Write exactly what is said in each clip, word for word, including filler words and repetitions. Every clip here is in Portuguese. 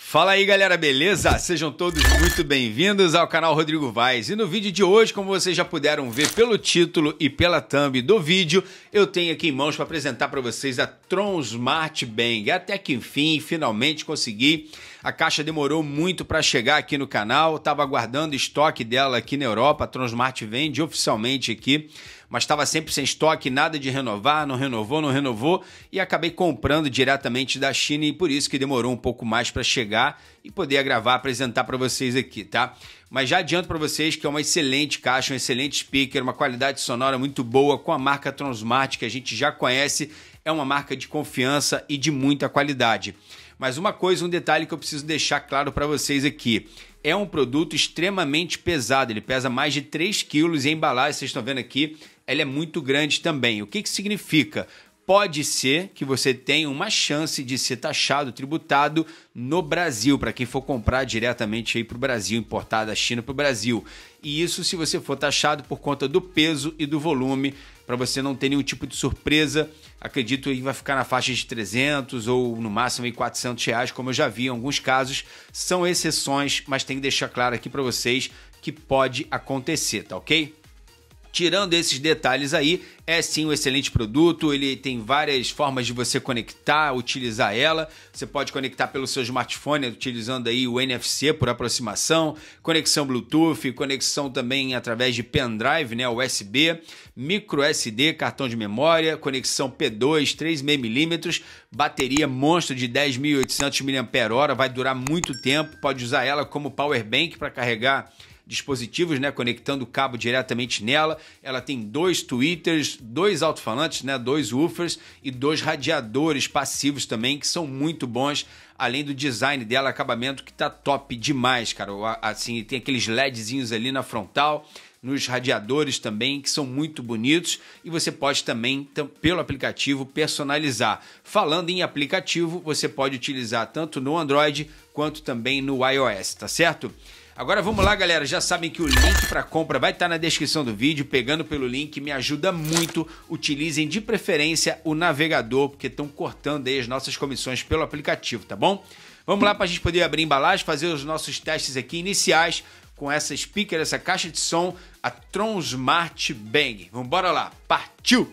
Fala aí galera, beleza? Sejam todos muito bem-vindos ao canal Rodrigo Vaz. E no vídeo de hoje, como vocês já puderam ver pelo título e pela thumb do vídeo, eu tenho aqui em mãos para apresentar para vocês a Tron Smart Bang. Até que enfim, finalmente consegui. A caixa demorou muito para chegar aqui no canal, estava aguardando estoque dela aqui na Europa. A Tron Smart vende oficialmente aqui, mas estava sempre sem estoque, nada de renovar, não renovou, não renovou, e acabei comprando diretamente da China e por isso que demorou um pouco mais para chegar e poder gravar, apresentar para vocês aqui, tá? Mas já adianto para vocês que é uma excelente caixa, um excelente speaker, uma qualidade sonora muito boa, com a marca Tron Smart, que a gente já conhece, é uma marca de confiança e de muita qualidade. Mas uma coisa, um detalhe que eu preciso deixar claro para vocês aqui. É um produto extremamente pesado, ele pesa mais de três quilos e a embalagem, vocês estão vendo aqui, ela é muito grande também. O que que significa? Pode ser que você tenha uma chance de ser taxado, tributado no Brasil, para quem for comprar diretamente aí para o Brasil, importar da China para o Brasil. E isso se você for taxado por conta do peso e do volume, para você não ter nenhum tipo de surpresa. Acredito que vai ficar na faixa de trezentos ou no máximo aí quatrocentos reais, como eu já vi em alguns casos. São exceções, mas tem que deixar claro aqui para vocês que pode acontecer, tá ok? Tirando esses detalhes aí, é sim um excelente produto, ele tem várias formas de você conectar, utilizar ela. Você pode conectar pelo seu smartphone, utilizando aí o N F C por aproximação, conexão Bluetooth, conexão também através de pendrive, né, U S B, micro S D, cartão de memória, conexão P dois, três vírgula cinco milímetros, bateria monstro de dez mil e oitocentos miliampères-hora, vai durar muito tempo, pode usar ela como power bank para carregar dispositivos, né, conectando o cabo diretamente nela. Ela tem dois tweeters, dois alto-falantes, né, dois woofers e dois radiadores passivos também, que são muito bons, além do design dela, acabamento que tá top demais, cara. Assim, tem aqueles LEDzinhos ali na frontal, nos radiadores também, que são muito bonitos, e você pode também, pelo aplicativo, personalizar. Falando em aplicativo, você pode utilizar tanto no Android quanto também no iOS, tá certo? Agora vamos lá, galera, já sabem que o link para compra vai estar na descrição do vídeo, pegando pelo link, me ajuda muito, utilizem de preferência o navegador, porque estão cortando aí as nossas comissões pelo aplicativo, tá bom? Vamos lá para a gente poder abrir a embalagem, fazer os nossos testes aqui iniciais com essa speaker, essa caixa de som, a Tron Smart Bang. Vamos embora lá, partiu!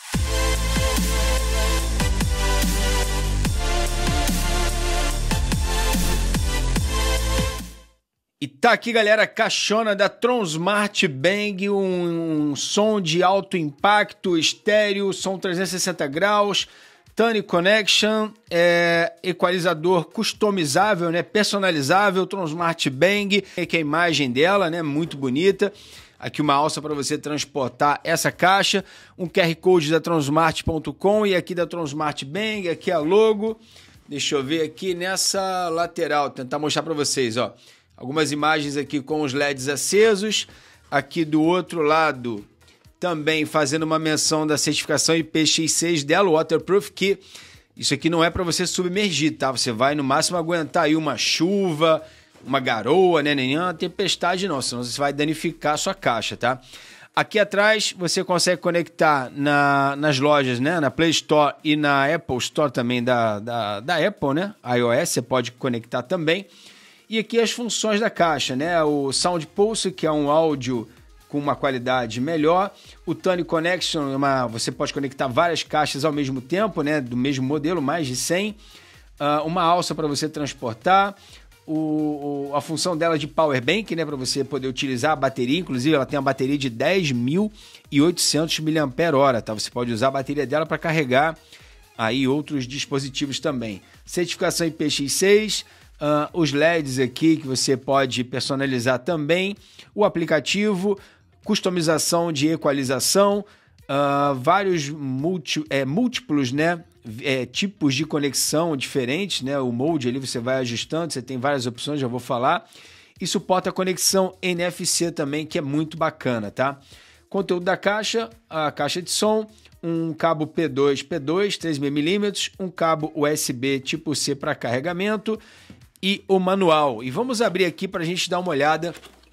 E tá aqui, galera, a caixona da Tron Smart Bang, um, um som de alto impacto, estéreo, som trezentos e sessenta graus, Tune Connection, é, equalizador customizável, né, personalizável, Tron Smart Bang, que é a imagem dela, né, muito bonita. Aqui uma alça para você transportar essa caixa, um Q R Code da tronsmart ponto com e aqui da Tron Smart Bang, aqui a logo. Deixa eu ver aqui nessa lateral, tentar mostrar para vocês, ó. Algumas imagens aqui com os L E Ds acesos. Aqui do outro lado, também fazendo uma menção da certificação I P X seis dela, Waterproof, que isso aqui não é para você submergir, tá? Você vai no máximo aguentar aí uma chuva, uma garoa, né? Nem uma tempestade não, senão você vai danificar a sua caixa, tá? Aqui atrás você consegue conectar na, nas lojas, né? Na Play Store e na Apple Store também da, da, da Apple, né? iOS você pode conectar também. E aqui as funções da caixa, né? O Sound Pulse, que é um áudio com uma qualidade melhor. O Tune Connection, uma, você pode conectar várias caixas ao mesmo tempo, né? Do mesmo modelo, mais de cem. Uh, uma alça para você transportar. O, o, a função dela de Power Bank, né? Para você poder utilizar a bateria. Inclusive, ela tem uma bateria de dez mil e oitocentos miliampères-hora, tá? Você pode usar a bateria dela para carregar aí outros dispositivos também. Certificação I P X seis. Uh, os L E Ds aqui que você pode personalizar também, o aplicativo, customização de equalização, uh, vários multi, é, múltiplos, né, é, tipos de conexão diferentes, né, o mode ali você vai ajustando, você tem várias opções, já vou falar, e suporta a conexão N F C também, que é muito bacana, tá? Conteúdo da caixa, a caixa de som, um cabo P dois P dois, três vírgula cinco milímetros, um cabo U S B tipo C para carregamento, e o manual. E vamos abrir aqui para a gente dar uma olhada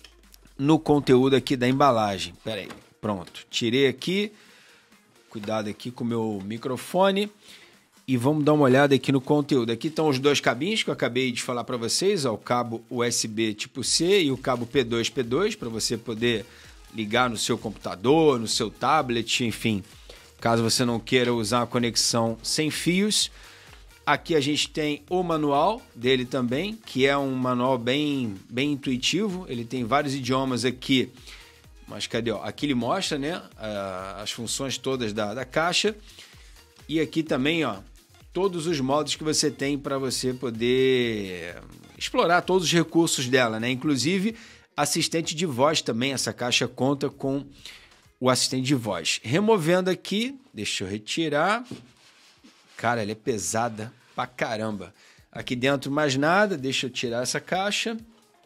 no conteúdo aqui da embalagem. Pera aí, pronto. Tirei aqui. Cuidado aqui com o meu microfone. e vamos dar uma olhada aqui no conteúdo. Aqui estão os dois cabinhos que eu acabei de falar para vocês, ó, o cabo U S B tipo C e o cabo P dois P dois, para você poder ligar no seu computador, no seu tablet, enfim, caso você não queira usar uma conexão sem fios. Aqui a gente tem o manual dele também, que é um manual bem, bem intuitivo. Ele tem vários idiomas aqui, mas cadê? Ó? Aqui ele mostra, né, as funções todas da, da caixa. E aqui também, ó, todos os modos que você tem para você poder explorar todos os recursos dela, né? Inclusive assistente de voz também. Essa caixa conta com o assistente de voz. Removendo aqui, deixa eu retirar. Cara, ela é pesada pra caramba. Aqui dentro mais nada, deixa eu tirar essa caixa.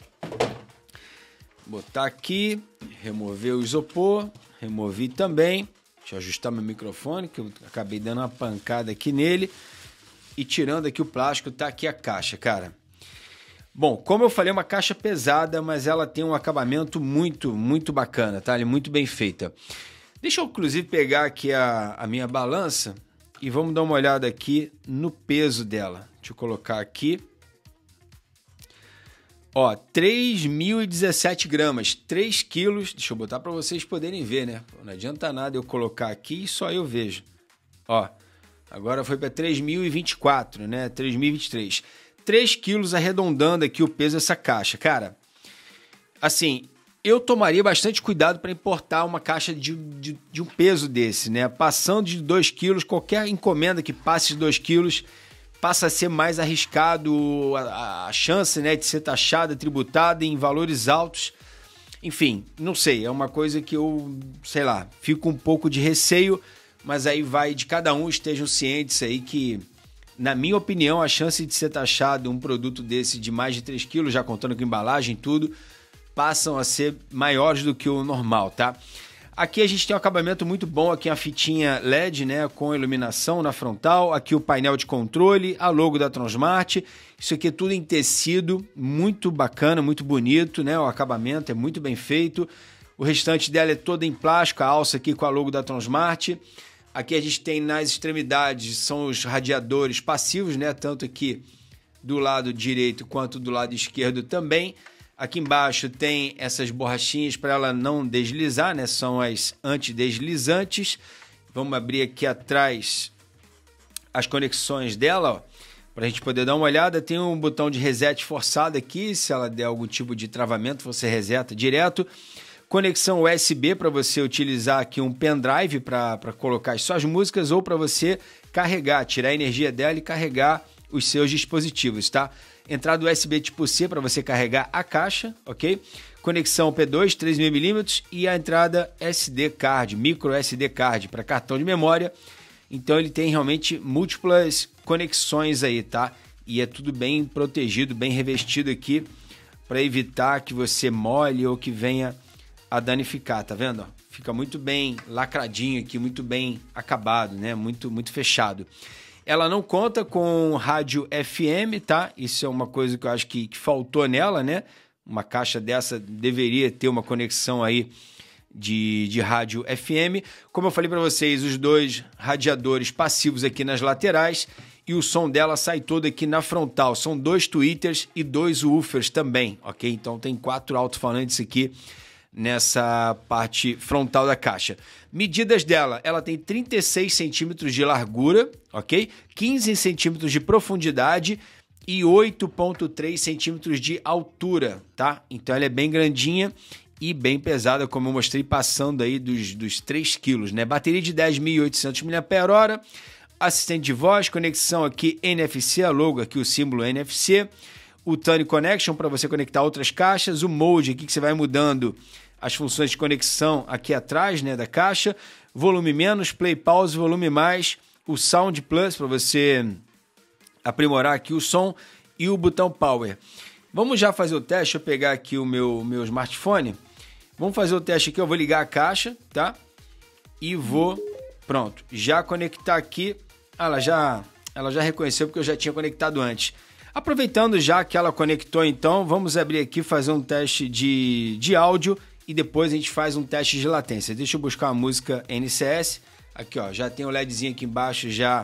Botar aqui, remover o isopor, removi também. Deixa eu ajustar meu microfone, que eu acabei dando uma pancada aqui nele. E tirando aqui o plástico, tá aqui a caixa, cara. Bom, como eu falei, é uma caixa pesada, mas ela tem um acabamento muito, muito bacana, tá? Ela é muito bem feita. Deixa eu, inclusive, pegar aqui a, a minha balança e vamos dar uma olhada aqui no peso dela. Deixa eu colocar aqui. Ó, três mil e dezessete gramas, três quilos. Deixa eu botar para vocês poderem ver, né? Não adianta nada eu colocar aqui e só eu vejo. Ó, agora foi para três mil e vinte e quatro, né? três mil e vinte e três. três quilos arredondando aqui o peso dessa caixa. Cara, assim, eu tomaria bastante cuidado para importar uma caixa de, de, de um peso desse, né? Passando de dois quilos, qualquer encomenda que passe de dois quilos passa a ser mais arriscado, a, a chance, né, de ser taxada, tributada em valores altos. Enfim, não sei, é uma coisa que eu, sei lá, fico um pouco de receio, mas aí vai de cada um, estejam cientes aí que, na minha opinião, a chance de ser taxado um produto desse de mais de três quilos, já contando com embalagem e tudo, passam a ser maiores do que o normal, tá? Aqui a gente tem um acabamento muito bom, aqui a fitinha L E D, né, com iluminação na frontal, aqui o painel de controle, a logo da Transmart, isso aqui é tudo em tecido, muito bacana, muito bonito, né, o acabamento é muito bem feito, o restante dela é todo em plástico, a alça aqui com a logo da Transmart. Aqui a gente tem nas extremidades, são os radiadores passivos, né, tanto aqui do lado direito quanto do lado esquerdo também. Aqui embaixo tem essas borrachinhas para ela não deslizar, né? São as antideslizantes. Vamos abrir aqui atrás as conexões dela, para a gente poder dar uma olhada. Tem um botão de reset forçado aqui, se ela der algum tipo de travamento, você reseta direto. Conexão U S B para você utilizar aqui um pendrive para colocar as suas músicas ou para você carregar, tirar a energia dela e carregar os seus dispositivos, tá? Entrada U S B tipo C para você carregar a caixa, ok? Conexão P dois, três mil milímetros e a entrada S D card, micro S D card para cartão de memória. Então ele tem realmente múltiplas conexões aí, tá? E é tudo bem protegido, bem revestido aqui para evitar que você molhe ou que venha a danificar, tá vendo? Fica muito bem lacradinho aqui, muito bem acabado, né? Muito, muito fechado. Ela não conta com rádio F M, tá? Isso é uma coisa que eu acho que, que faltou nela, né? Uma caixa dessa deveria ter uma conexão aí de, de rádio F M. Como eu falei para vocês, os dois radiadores passivos aqui nas laterais e o som dela sai todo aqui na frontal. São dois tweeters e dois woofers também, ok? Então tem quatro alto-falantes aqui nessa parte frontal da caixa. Medidas dela, ela tem trinta e seis centímetros de largura, ok? quinze centímetros de profundidade e oito vírgula três centímetros de altura, tá? Então ela é bem grandinha e bem pesada, como eu mostrei, passando aí dos, dos três quilos, né? Bateria de dez mil e oitocentos miliampères-hora, assistente de voz, conexão aqui N F C, a logo aqui, o símbolo N F C, o Tune Connection para você conectar outras caixas, o Mode aqui que você vai mudando as funções de conexão aqui atrás, né, da caixa, volume menos, play pause, volume mais, o Sound Plus para você aprimorar aqui o som e o botão Power. Vamos já fazer o teste, deixa eu pegar aqui o meu, meu smartphone, vamos fazer o teste aqui, eu vou ligar a caixa, tá? E vou, pronto, já conectar aqui, ah, ela já, ela já reconheceu porque eu já tinha conectado antes. Aproveitando já que ela conectou, então, vamos abrir aqui, fazer um teste de, de áudio e depois a gente faz um teste de latência. Deixa eu buscar a música N C S. Aqui, ó, já tem o LEDzinho aqui embaixo já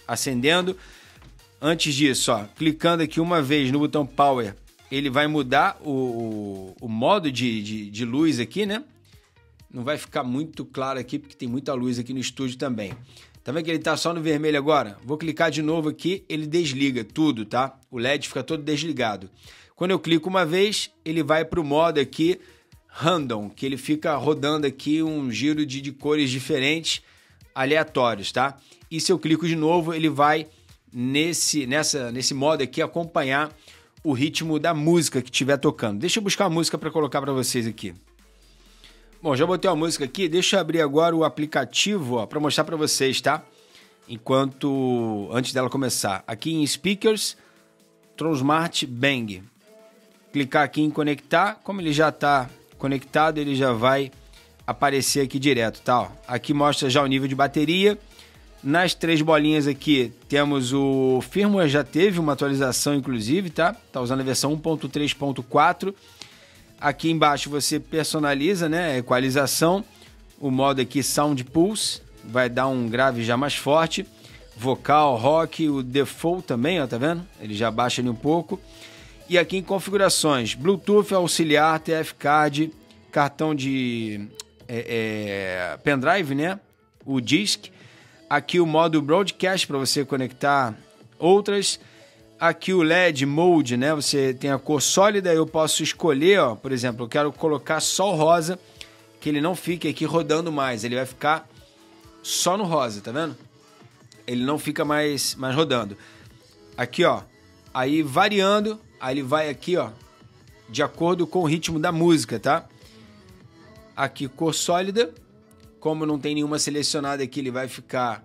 acendendo. Antes disso, ó, clicando aqui uma vez no botão Power, ele vai mudar o, o, o modo de, de, de luz aqui, né? Não vai ficar muito claro aqui, porque tem muita luz aqui no estúdio também. Tá vendo que ele tá só no vermelho agora? Vou clicar de novo aqui, ele desliga tudo, tá? O L E D fica todo desligado. Quando eu clico uma vez, ele vai para o modo aqui Random, que ele fica rodando aqui um giro de, de cores diferentes, aleatórios, tá? E se eu clico de novo, ele vai nesse, nessa, nesse modo aqui acompanhar o ritmo da música que estiver tocando. Deixa eu buscar a música para colocar para vocês aqui. Bom, já botei a música aqui, deixa eu abrir agora o aplicativo para mostrar para vocês, tá? Enquanto, antes dela começar. Aqui em Speakers, Tronsmart Bang. Clicar aqui em conectar, como ele já está conectado, ele já vai aparecer aqui direto, tá? Ó, aqui mostra já o nível de bateria. Nas três bolinhas aqui temos o firmware, já teve uma atualização inclusive, tá? Tá usando a versão um ponto três ponto quatro. Aqui embaixo você personaliza, né? A equalização. O modo aqui Sound Pulse, vai dar um grave já mais forte. Vocal, rock, o default também, ó, tá vendo? Ele já baixa ali um pouco. E aqui em configurações, Bluetooth, auxiliar, T F Card, cartão de é, é, pendrive, né? O disc. Aqui o modo Broadcast para você conectar outras. Aqui o L E D Mode, né? Você tem a cor sólida, eu posso escolher, ó, por exemplo, eu quero colocar só o rosa, que ele não fique aqui rodando mais, ele vai ficar só no rosa, tá vendo? Ele não fica mais, mais rodando. Aqui, ó, aí variando, aí ele vai aqui, ó, de acordo com o ritmo da música, tá? Aqui cor sólida. Como não tem nenhuma selecionada aqui, ele vai ficar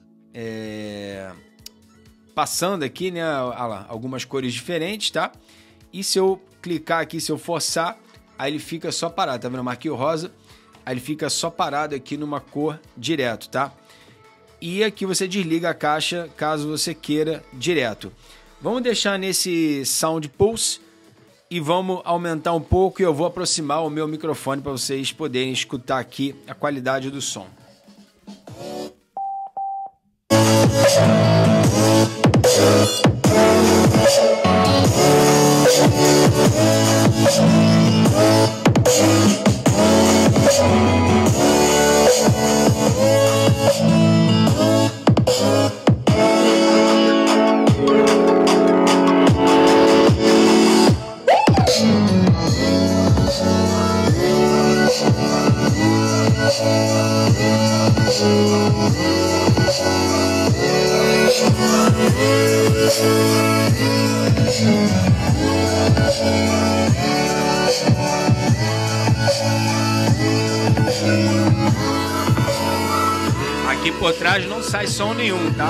é, passando aqui, né? Ah lá, algumas cores diferentes, tá? E se eu clicar aqui, se eu forçar, aí ele fica só parado, tá vendo? Eu marquei o rosa, aí ele fica só parado aqui numa cor direto, tá? E aqui você desliga a caixa caso você queira direto. Vamos deixar nesse Sound Pulse e vamos aumentar um pouco e eu vou aproximar o meu microfone para vocês poderem escutar aqui a qualidade do som. Aqui por trás não sai som nenhum, tá?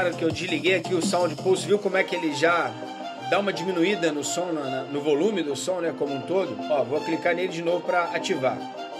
repararam que eu desliguei aqui o Sound Pulse, viu como é que ele já dá uma diminuída no som, no, no volume do som, né, como um todo? Ó, vou clicar nele de novo para ativar.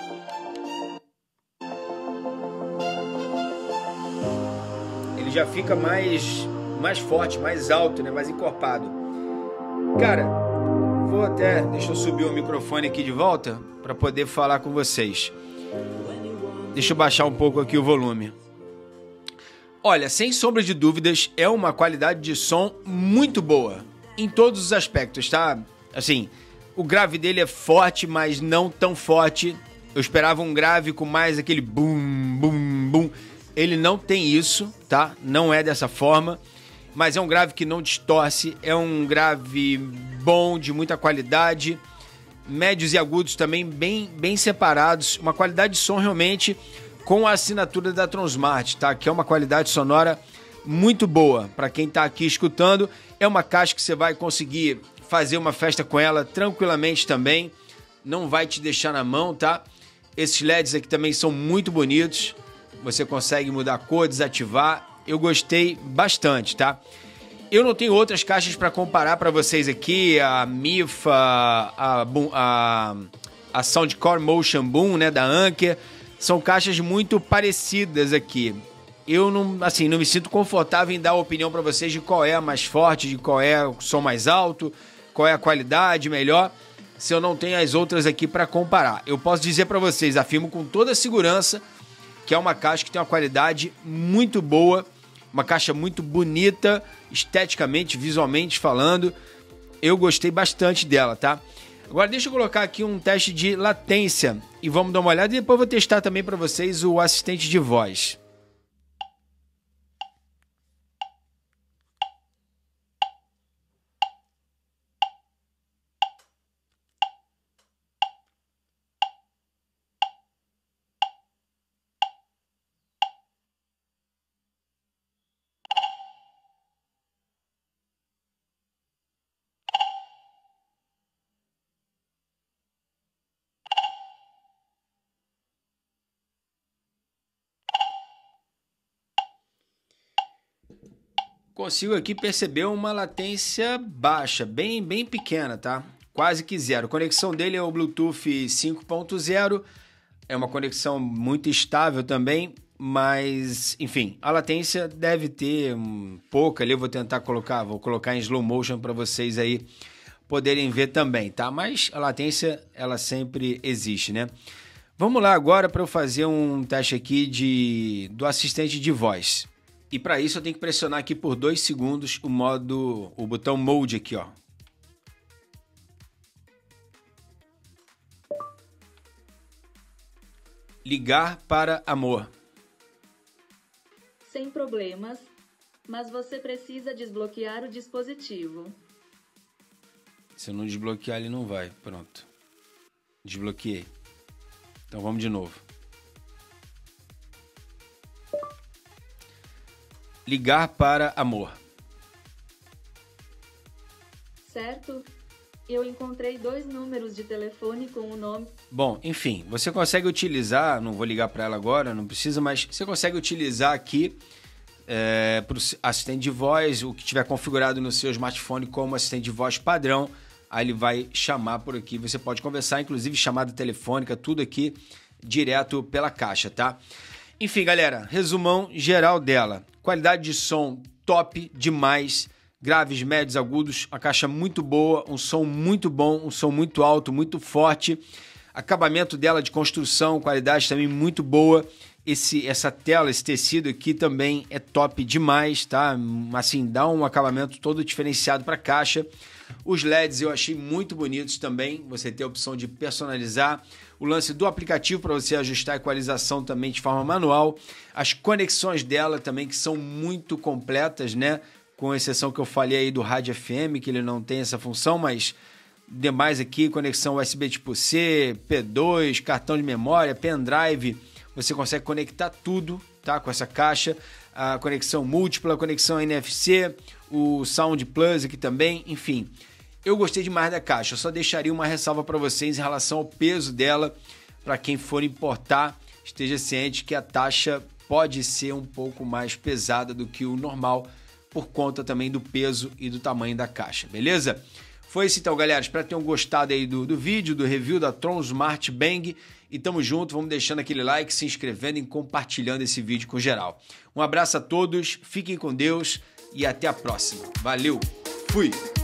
Ele já fica mais, mais forte, mais alto, né, mais encorpado. Cara, vou até... Deixa eu subir o microfone aqui de volta para poder falar com vocês. Deixa eu baixar um pouco aqui o volume. Olha, sem sombra de dúvidas, é uma qualidade de som muito boa. Em todos os aspectos, tá? Assim, o grave dele é forte, mas não tão forte. Eu esperava um grave com mais aquele bum, bum, bum. Ele não tem isso, tá? Não é dessa forma. Mas é um grave que não distorce. É um grave bom, de muita qualidade. Médios e agudos também bem, bem separados. Uma qualidade de som realmente com a assinatura da Tronsmart, tá? Que é uma qualidade sonora muito boa. Para quem tá aqui escutando, é uma caixa que você vai conseguir fazer uma festa com ela tranquilamente também. Não vai te deixar na mão, tá? Esses L E Ds aqui também são muito bonitos. Você consegue mudar a cor, desativar. Eu gostei bastante, tá? Eu não tenho outras caixas para comparar para vocês aqui. A Mifa, a, a, a Soundcore Motion Boom, né, da Anker. São caixas muito parecidas aqui. Eu não, assim, não me sinto confortável em dar opinião para vocês de qual é a mais forte, de qual é o som mais alto, qual é a qualidade melhor, se eu não tenho as outras aqui para comparar. Eu posso dizer para vocês, afirmo com toda a segurança, que é uma caixa que tem uma qualidade muito boa, uma caixa muito bonita, esteticamente, visualmente falando. Eu gostei bastante dela, tá? Agora deixa eu colocar aqui um teste de latência e vamos dar uma olhada. E depois eu vou testar também para vocês o assistente de voz. Consigo aqui perceber uma latência baixa, bem, bem pequena, tá? Quase que zero. A conexão dele é o Bluetooth cinco ponto zero, é uma conexão muito estável também, mas, enfim, a latência deve ter um, pouca ali. Eu vou tentar colocar, vou colocar em slow motion para vocês aí poderem ver também, tá? Mas a latência, ela sempre existe, né? Vamos lá agora para eu fazer um teste aqui de, do assistente de voz. E para isso eu tenho que pressionar aqui por dois segundos o modo, o botão Mode aqui, ó. Ligar para amor. Sem problemas, mas você precisa desbloquear o dispositivo. Se eu não desbloquear, ele não vai. Pronto. Desbloqueei. Então vamos de novo. Ligar para amor. Certo? Eu encontrei dois números de telefone com o nome... Bom, enfim, você consegue utilizar, não vou ligar para ela agora, não precisa, mas você consegue utilizar aqui é, para o assistente de voz, o que tiver configurado no seu smartphone como assistente de voz padrão, aí ele vai chamar por aqui, você pode conversar, inclusive chamada telefônica, tudo aqui direto pela caixa, tá? Enfim, galera, resumão geral dela. Qualidade de som top demais. Graves, médios, agudos. A caixa muito boa, um som muito bom, um som muito alto, muito forte. Acabamento dela de construção, qualidade também muito boa. Esse, essa tela, esse tecido aqui também é top demais, tá? Assim, dá um acabamento todo diferenciado para a caixa. Os L E Ds eu achei muito bonitos também. Você tem a opção de personalizar. O lance do aplicativo para você ajustar a equalização também de forma manual. As conexões dela também que são muito completas, né? Com exceção que eu falei aí do rádio F M, que ele não tem essa função, mas demais aqui, conexão U S B tipo C, P dois, cartão de memória, pendrive, você consegue conectar tudo, tá? Com essa caixa, a conexão múltipla, a conexão N F C, o Sound Plus aqui também, enfim. Eu gostei demais da caixa, eu só deixaria uma ressalva para vocês em relação ao peso dela, para quem for importar, esteja ciente que a taxa pode ser um pouco mais pesada do que o normal, por conta também do peso e do tamanho da caixa, beleza? Foi isso então, galera. Espero que tenham gostado aí do, do vídeo, do review da Tron Smart Bang. E tamo junto, vamos deixando aquele like, se inscrevendo e compartilhando esse vídeo com geral. Um abraço a todos, fiquem com Deus e até a próxima. Valeu, fui!